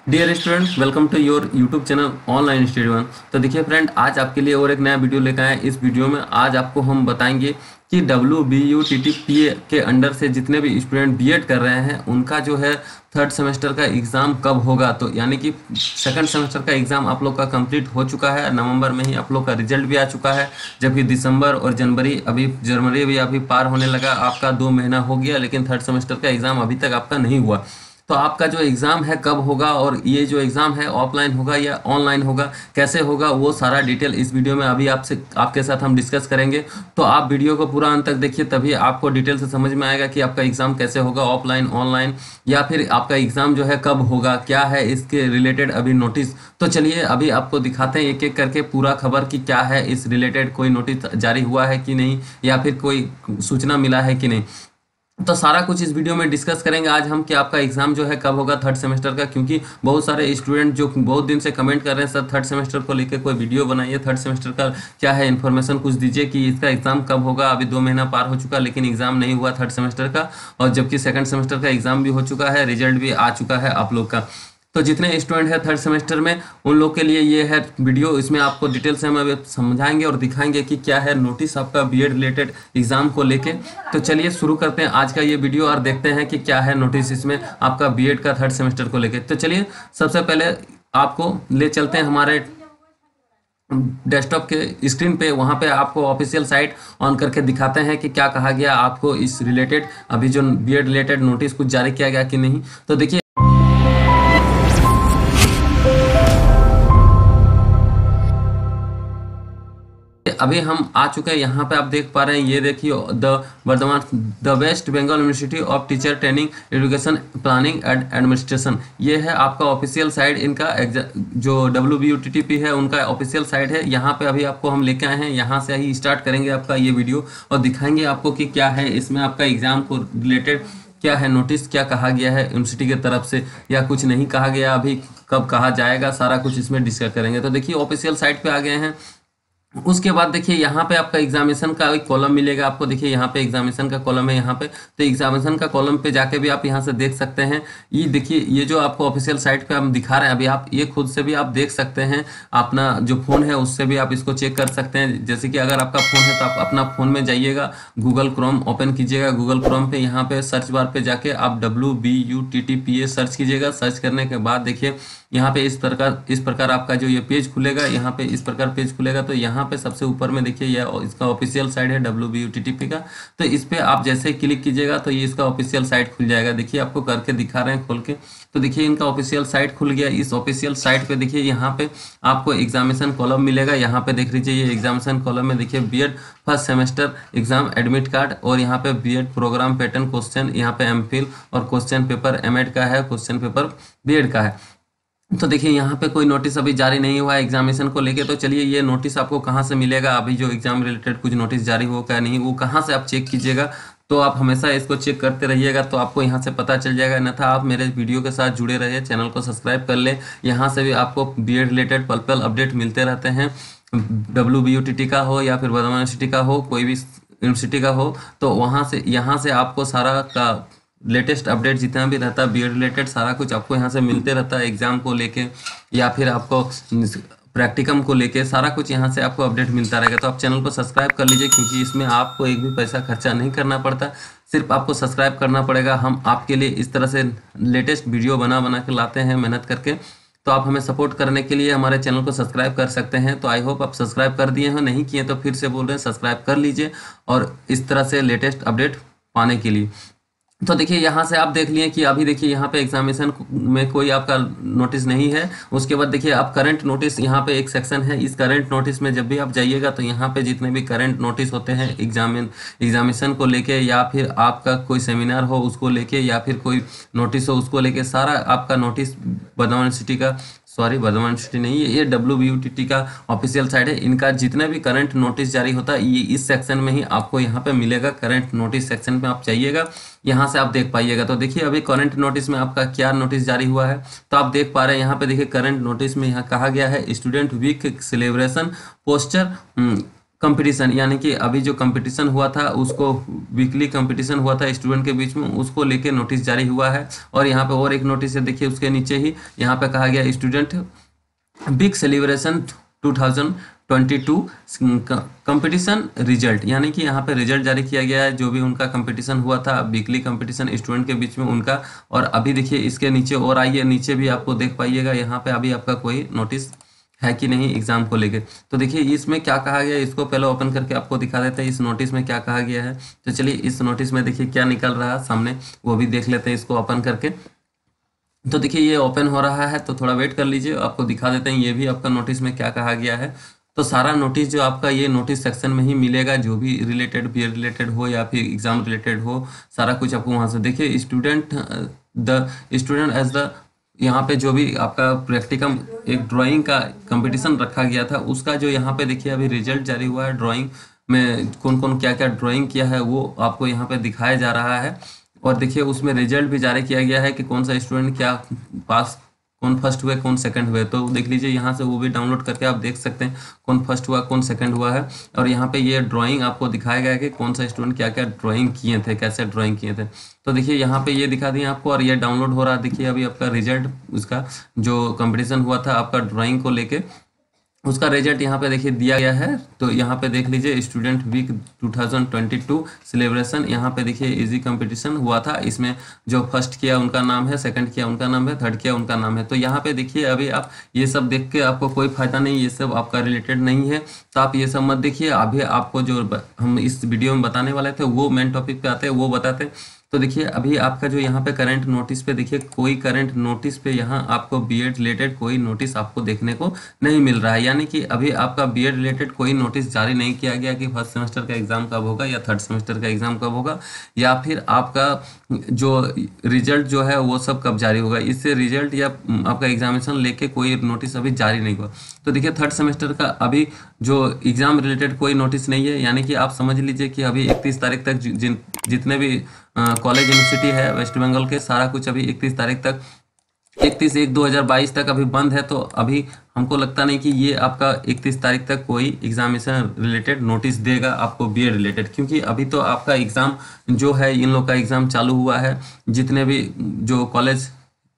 Dear student, welcome to your YouTube channel online study one. तो देखिए friend, आज आपके लिए और एक नया वीडियो लेकर आए हैं। इस वीडियो में आज आपको हम बताएंगे कि WBUTTPA के अंडर से जितने भी स्टूडेंट बीएड कर रहे हैं उनका जो है थर्ड सेमेस्टर का एग्ज़ाम कब होगा। तो यानी कि सेकंड सेमेस्टर का एग्ज़ाम आप लोग का कंप्लीट हो चुका है, नवंबर में ही आप लोग का रिजल्ट भी आ चुका है, जबकि दिसंबर और जनवरी भी अभी पार होने लगा, आपका 2 महीना हो गया, लेकिन थर्ड सेमेस्टर का एग्ज़ाम अभी तक आपका नहीं हुआ। तो आपका जो एग्ज़ाम है कब होगा और ये जो एग्ज़ाम है ऑफलाइन होगा या ऑनलाइन होगा, कैसे होगा, वो सारा डिटेल इस वीडियो में अभी आपके साथ हम डिस्कस करेंगे। तो आप वीडियो को पूरा अंत तक देखिए, तभी आपको डिटेल से समझ में आएगा कि आपका एग्ज़ाम कैसे होगा, ऑफलाइन, ऑनलाइन, या फिर आपका एग्ज़ाम जो है कब होगा, क्या है इसके रिलेटेड अभी नोटिस। तो चलिए अभी आपको दिखाते हैं एक एक करके पूरा खबर कि क्या है इस रिलेटेड, कोई नोटिस जारी हुआ है कि नहीं, या फिर कोई सूचना मिला है कि नहीं। तो सारा कुछ इस वीडियो में डिस्कस करेंगे आज हम कि आपका एग्जाम जो है कब होगा थर्ड सेमेस्टर का, क्योंकि बहुत सारे स्टूडेंट जो बहुत दिन से कमेंट कर रहे हैं, सर थर्ड सेमेस्टर को लेकर कोई वीडियो बनाइए, थर्ड सेमेस्टर का क्या है इन्फॉर्मेशन कुछ दीजिए कि इसका एग्जाम कब होगा। अभी 2 महीना पार हो चुका लेकिन एग्जाम नहीं हुआ थर्ड सेमेस्टर का, और जबकि सेकंड सेमेस्टर का एग्जाम भी हो चुका है, रिजल्ट भी आ चुका है आप लोग का। तो जितने स्टूडेंट है थर्ड सेमेस्टर में उन लोग के लिए ये है वीडियो। इसमें आपको डिटेल से हम अभी समझाएंगे और दिखाएंगे कि क्या है नोटिस आपका बीएड रिलेटेड एग्जाम को लेके। तो चलिए शुरू करते हैं आज का ये वीडियो और देखते हैं कि क्या है नोटिस इसमें आपका बीएड का थर्ड सेमेस्टर को लेके। तो चलिए सबसे पहले आपको ले चलते हैं हमारे डेस्कटॉप के स्क्रीन पे, वहाँ पे आपको ऑफिशियल साइट ऑन करके दिखाते हैं कि क्या कहा गया आपको इस रिलेटेड, अभी जो बीएड रिलेटेड नोटिस कुछ जारी किया गया कि नहीं। तो देखिए अभी हम आ चुके हैं, यहाँ पे आप देख पा रहे हैं, ये देखिए the West Bengal university of teacher training education planning and administration, ये है आपका ऑफिशियल साइट। इनका जो WBUTTP है उनका ऑफिशियल साइट है। यहाँ पे अभी आपको हम लेके आए हैं, यहाँ से ही स्टार्ट करेंगे आपका ये वीडियो और दिखाएंगे आपको कि क्या है इसमें आपका एग्जाम को रिलेटेड, क्या है नोटिस, क्या कहा गया है यूनिवर्सिटी की तरफ से या कुछ नहीं कहा गया, अभी कब कहा जाएगा, सारा कुछ इसमें डिस्कस करेंगे। तो देखिए ऑफिशियल साइट पे आ गए हैं। उसके बाद देखिए यहाँ पे आपका एग्जामिनेशन का एक कॉलम मिलेगा आपको। देखिए यहाँ पे एग्जामिनेशन का कॉलम है यहाँ पे, तो एग्जामिनेशन का कॉलम पे जाके भी आप यहाँ से देख सकते हैं। ये देखिए ये जो आपको ऑफिशियल साइट पे हम दिखा रहे हैं, अभी आप ये खुद से भी आप देख सकते हैं, अपना जो फोन है उससे भी आप इसको चेक कर सकते हैं। जैसे कि अगर आपका फोन है तो आप अपना फोन में जाइएगा, गूगल क्रोम ओपन कीजिएगा, गूगल क्रोम पे यहाँ पे सर्च बार पे जाके आप WBUTTPA सर्च कीजिएगा। सर्च करने के बाद देखिए यहाँ पे इस प्रकार आपका जो ये पेज खुलेगा, यहाँ पे इस प्रकार पेज खुलेगा। तो यहाँ पे सबसे ऊपर में देखिए यह इसका ऑफिशियल साइट है WBUTTP का। तो इस पे आप जैसे क्लिक कीजिएगा तो ये इसका ऑफिशियल साइट खुल जाएगा। देखिए आपको करके दिखा रहे हैं खोल के। तो देखिए इनका ऑफिशियल साइट खुल गया। इस ऑफिशियल साइट पे देखिए यहाँ पे आपको एग्जामिनेशन कॉलम मिलेगा। यहाँ पे देख लीजिए ये एग्जामिनेशन कॉलम में देखिए BEd first semester exam admit card, और यहाँ पे बीएड प्रोग्राम पैटर्न क्वेश्चन, यहाँ पे एमफिल और क्वेश्चन पेपर एमएड का है, क्वेश्चन पेपर बीएड का है। तो देखिए यहाँ पे कोई नोटिस अभी जारी नहीं हुआ है एग्जामिनेशन को लेके। तो चलिए ये नोटिस आपको कहाँ से मिलेगा, अभी जो एग्जाम रिलेटेड कुछ नोटिस जारी हो क्या नहीं, वो कहाँ से आप चेक कीजिएगा। तो आप हमेशा इसको चेक करते रहिएगा तो आपको यहाँ से पता चल जाएगा। अन्यथा आप मेरे वीडियो के साथ जुड़े रहिए, चैनल को सब्सक्राइब कर ले। यहाँ से भी आपको बीएड रिलेटेड पल पल अपडेट मिलते रहते हैं, WBUTT का हो या फिर वर्धमान यूनिवर्सिटी का हो, कोई भी यूनिवर्सिटी का हो। तो वहाँ से यहाँ से आपको सारा का लेटेस्ट अपडेट जितना भी रहता है बीएड रिलेटेड, सारा कुछ आपको यहाँ से मिलते रहता है। एग्जाम को लेके या फिर आपको प्रैक्टिकम को लेके सारा कुछ यहाँ से आपको अपडेट मिलता रहेगा। तो आप चैनल को सब्सक्राइब कर लीजिए, क्योंकि इसमें आपको एक भी पैसा खर्चा नहीं करना पड़ता, सिर्फ आपको सब्सक्राइब करना पड़ेगा। हम आपके लिए इस तरह से लेटेस्ट वीडियो बना के लाते हैं मेहनत करके। तो आप हमें सपोर्ट करने के लिए हमारे चैनल को सब्सक्राइब कर सकते हैं। तो आई होप आप सब्सक्राइब कर दिए हो, नहीं किए तो फिर से बोल रहे हैं सब्सक्राइब कर लीजिए, और इस तरह से लेटेस्ट अपडेट पाने के लिए। तो देखिए यहाँ से आप देख लिए कि अभी देखिए यहाँ पे एग्जामिनेशन में कोई आपका नोटिस नहीं है। उसके बाद देखिए आप करंट नोटिस, यहाँ पे एक सेक्शन है, इस करंट नोटिस में जब भी आप जाइएगा तो यहाँ पे जितने भी करंट नोटिस होते हैं एग्जामिनेशन को लेके, या फिर आपका कोई सेमिनार हो उसको लेके, या फिर कोई नोटिस हो उसको लेके, सारा आपका नोटिस वर्धमान यूनिवर्सिटी का, वर्धमान यूनिवर्सिटी नहीं, ये WBUTT का ऑफिशियल साइट है। इनका जितने भी करंट नोटिस जारी होता है ये इस सेक्शन में ही आपको यहाँ पे मिलेगा। करंट नोटिस सेक्शन में आप जाइएगा, यहाँ से आप देख पाइएगा। तो देखिए अभी करंट नोटिस में आपका क्या नोटिस जारी हुआ है, तो आप देख पा रहे हैं यहाँ पे देखिए करंट नोटिस में यहाँ कहा गया है student week celebration poster competition, यानी कि अभी जो कंपटीशन हुआ था उसको, वीकली कंपटीशन हुआ था स्टूडेंट के बीच में, उसको लेके नोटिस जारी हुआ है। और यहाँ पे और एक नोटिस है, देखिए उसके नीचे ही यहाँ पे कहा गया student big celebration 2022 competition result, यानी कि यहाँ पे रिजल्ट जारी किया गया है जो भी उनका कंपटीशन हुआ था, वीकली कंपटीशन स्टूडेंट के बीच में उनका। और अभी देखिए इसके नीचे और आइए, नीचे भी आपको देख पाइएगा यहाँ पे अभी आपका कोई नोटिस है कि नहीं एग्जाम को लेके। तो देखिए इसमें क्या कहा गया है, इसको पहले ओपन करके आपको दिखा देते हैं इस नोटिस में क्या कहा गया है। तो चलिए इस नोटिस में देखिए क्या निकल रहा है सामने, वो भी देख लेते हैं इसको ओपन करके। तो देखिए ये ओपन हो रहा है, तो थोड़ा वेट कर लीजिए, आपको दिखा देते हैं ये भी आपका नोटिस में क्या कहा गया है। तो सारा नोटिस जो आपका ये नोटिस सेक्शन में ही मिलेगा, जो भी रिलेटेड, बीए रिलेटेड हो या फिर एग्जाम रिलेटेड हो, सारा कुछ आपको वहाँ से। देखिए स्टूडेंट एज द, यहाँ पे जो भी आपका प्रैक्टिकम एक ड्राइंग का कंपटीशन रखा गया था उसका जो यहाँ पे देखिए अभी रिजल्ट जारी हुआ है, ड्राइंग में कौन कौन क्या क्या ड्राइंग किया है वो आपको यहाँ पे दिखाया जा रहा है। और देखिए उसमें रिजल्ट भी जारी किया गया है कि कौन सा स्टूडेंट क्या पास, कौन फर्स्ट हुए कौन सेकंड हुए। तो देख लीजिए यहाँ से वो भी डाउनलोड करके आप देख सकते हैं कौन फर्स्ट हुआ कौन सेकंड हुआ है। और यहाँ पे ये ड्राइंग आपको दिखाया गया है कि कौन सा स्टूडेंट क्या क्या ड्राइंग किए थे, कैसे ड्राइंग किए थे। तो देखिए यहाँ पे ये दिखा दिए आपको, और ये डाउनलोड हो रहा है। देखिए अभी आपका रिजल्ट, उसका जो कंपटीशन हुआ था आपका ड्राइंग को लेके, उसका रिजल्ट यहाँ पे देखिए दिया गया है। तो यहाँ पे देख लीजिए स्टूडेंट वीक 2022 सेलिब्रेशन, यहाँ पे देखिए इजी कंपटीशन हुआ था। इसमें जो फर्स्ट किया उनका नाम है, सेकंड किया उनका नाम है, थर्ड किया उनका नाम है। तो यहाँ पे देखिए अभी आप ये सब देख के आपको कोई फायदा नहीं, ये सब आपका रिलेटेड नहीं है, तो आप ये सब मत देखिए। अभी आपको जो हम इस वीडियो में बताने वाले थे वो मेन टॉपिक पे आते हैं, वो बताते हैं। तो देखिए अभी आपका जो यहाँ पे करंट नोटिस पे देखिए, कोई करंट नोटिस पे यहाँ आपको बीएड रिलेटेड कोई नोटिस आपको देखने को नहीं मिल रहा है। यानी कि अभी आपका बीएड रिलेटेड कोई नोटिस जारी नहीं किया गया कि फर्स्ट सेमेस्टर का एग्जाम कब होगा या थर्ड सेमेस्टर का एग्जाम कब होगा, या फिर आपका जो रिजल्ट जो है वो सब कब जारी होगा। इससे रिजल्ट या आपका एग्जामिनेशन लेके कोई नोटिस अभी जारी नहीं हुआ। तो देखिए थर्ड सेमेस्टर का अभी जो एग्जाम रिलेटेड कोई नोटिस नहीं है, यानी कि आप समझ लीजिए कि अभी 31 तारीख तक जितने भी कॉलेज यूनिवर्सिटी है वेस्ट बंगाल के, सारा कुछ अभी 31 तारीख तक, 31/1/2022 तक अभी बंद है। तो अभी हमको लगता नहीं कि ये आपका 31 तारीख तक कोई एग्जामिनेशन रिलेटेड नोटिस देगा आपको बीएड रिलेटेड, क्योंकि अभी तो आपका एग्ज़ाम जो है, इन लोग का एग्ज़ाम चालू हुआ है। जितने भी जो कॉलेज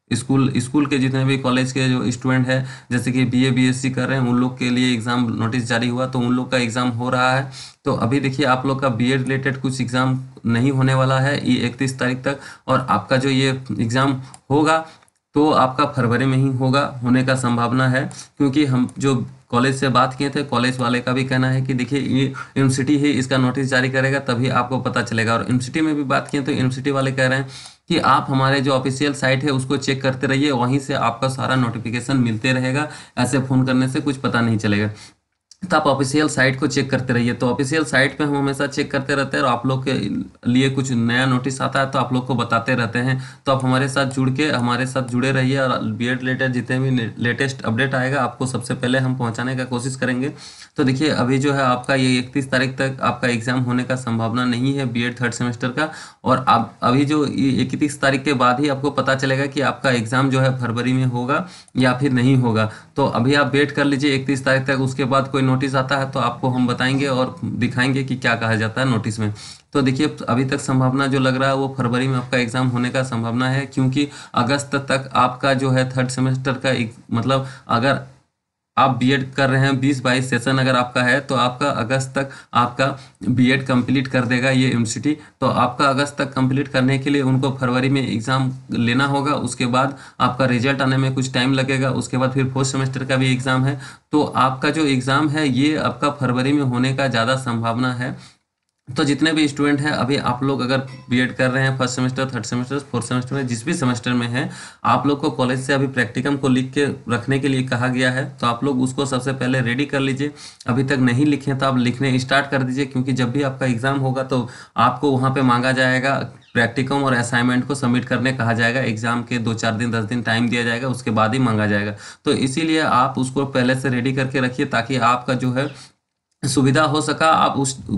स्कूल के जितने भी कॉलेज के जो स्टूडेंट है, जैसे कि बीए बीएससी कर रहे हैं, उन लोग के लिए एग्ज़ाम नोटिस जारी हुआ, तो उन लोग का एग्ज़ाम हो रहा है। तो अभी देखिए आप लोग का बीए रिलेटेड कुछ एग्ज़ाम नहीं होने वाला है ये 31 तारीख तक। और आपका जो ये एग्ज़ाम होगा तो आपका फरवरी में ही होगा, होने का संभावना है। क्योंकि हम जो कॉलेज से बात किए थे, कॉलेज वाले का भी कहना है कि देखिए ये यूनिवर्सिटी ही इसका नोटिस जारी करेगा, तभी आपको पता चलेगा। और यूनिवर्सिटी में भी बात किए तो यूनिवर्सिटी वाले कह रहे हैं कि आप हमारे जो ऑफिशियल साइट है उसको चेक करते रहिए, वहीं से आपका सारा नोटिफिकेशन मिलते रहेगा, ऐसे फ़ोन करने से कुछ पता नहीं चलेगा। तो आप ऑफिशियल साइट को चेक करते रहिए। तो ऑफिशियल साइट पे हम हमेशा चेक करते रहते हैं, और आप लोग के लिए कुछ नया नोटिस आता है तो आप लोग को बताते रहते हैं। तो आप हमारे साथ जुड़े रहिए, और बीएड रिलेटेड जितने भी लेटेस्ट अपडेट आएगा आपको सबसे पहले हम पहुंचाने का कोशिश करेंगे। तो देखिए अभी जो है आपका ये 31 तारीख तक आपका एग्जाम होने का संभावना नहीं है बीएड थर्ड सेमेस्टर का। और आप अभी जो 31 तारीख के बाद ही आपको पता चलेगा कि आपका एग्जाम जो है फरवरी में होगा या फिर नहीं होगा। तो अभी आप वेट कर लीजिए 31 तारीख तक, उसके बाद कोई नोटिस आता है तो आपको हम बताएंगे और दिखाएंगे कि क्या कहा जाता है नोटिस में। तो देखिए अभी तक संभावना जो लग रहा है वो फरवरी में आपका एग्जाम होने का संभावना है, क्योंकि अगस्त तक आपका जो है थर्ड सेमेस्टर का मतलब अगर आप बीएड कर रहे हैं 20-22 सेशन अगर आपका है, तो आपका अगस्त तक आपका बीएड कंप्लीट कर देगा ये यूनिवर्सिटी। तो आपका अगस्त तक कंप्लीट करने के लिए उनको फरवरी में एग्ज़ाम लेना होगा, उसके बाद आपका रिजल्ट आने में कुछ टाइम लगेगा, उसके बाद फिर फोर्थ सेमेस्टर का भी एग्ज़ाम है। तो आपका जो एग्ज़ाम है ये आपका फरवरी में होने का ज़्यादा संभावना है। तो जितने भी स्टूडेंट हैं अभी आप लोग अगर बीएड कर रहे हैं first semester, third semester, fourth semester में, जिस भी सेमेस्टर में है, आप लोग को कॉलेज से अभी प्रैक्टिकम को लिख के रखने के लिए कहा गया है। तो आप लोग उसको सबसे पहले रेडी कर लीजिए। अभी तक नहीं लिखे तो आप लिखने स्टार्ट कर दीजिए, क्योंकि जब भी आपका एग्जाम होगा तो आपको वहाँ पर मांगा जाएगा, प्रैक्टिकम और असाइनमेंट को सबमिट करने कहा जाएगा। एग्जाम के 2-4 दिन 10 दिन टाइम दिया जाएगा, उसके बाद ही मांगा जाएगा। तो इसीलिए आप उसको पहले से रेडी करके रखिए, ताकि आपका जो है सुविधा हो सका, आप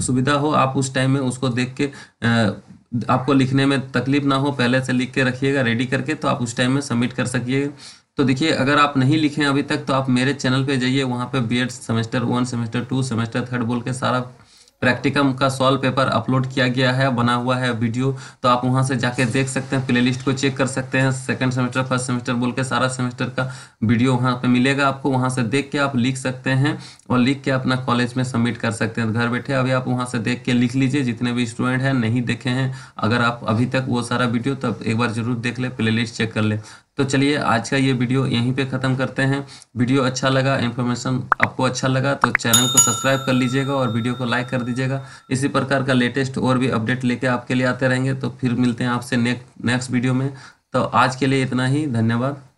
उस टाइम में उसको देख के आपको लिखने में तकलीफ ना हो। पहले से लिख के रखिएगा रेडी करके, तो आप उस टाइम में सबमिट कर सकिएगा। तो देखिए, अगर आप नहीं लिखे हैं अभी तक तो आप मेरे चैनल पे जाइए, वहाँ पे बीएड सेमेस्टर 1, सेमेस्टर 2, सेमेस्टर 3 बोल के सारा प्रैक्टिकम का सॉल्व पेपर अपलोड किया गया है, बना हुआ है वीडियो। तो आप वहाँ से जाके देख सकते हैं, प्लेलिस्ट को चेक कर सकते हैं। सेकंड सेमेस्टर, फर्स्ट सेमेस्टर बोल के सारा सेमेस्टर का वीडियो वहाँ पे मिलेगा आपको। वहाँ से देख के आप लिख सकते हैं और लिख के अपना कॉलेज में सबमिट कर सकते हैं घर बैठे। अभी आप वहाँ से देख के लिख लीजिए, जितने भी स्टूडेंट हैं नहीं देखे हैं अगर आप अभी तक वो सारा वीडियो, तब एक बार जरूर देख ले, प्लेलिस्ट चेक कर ले। तो चलिए आज का ये वीडियो यहीं पे ख़त्म करते हैं। वीडियो अच्छा लगा, इन्फॉर्मेशन आपको अच्छा लगा तो चैनल को सब्सक्राइब कर लीजिएगा और वीडियो को लाइक कर दीजिएगा। इसी प्रकार का लेटेस्ट और भी अपडेट लेके आपके लिए आते रहेंगे। तो फिर मिलते हैं आपसे नेक्स्ट वीडियो में। तो आज के लिए इतना ही, धन्यवाद।